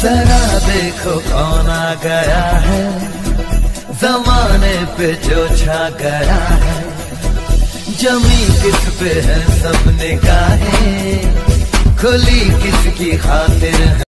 जरा देखो कौन आ गया है, जमाने पे जो छा गया है। जमी किस पे है सब निगाहें, खुली किसकी खातिर है।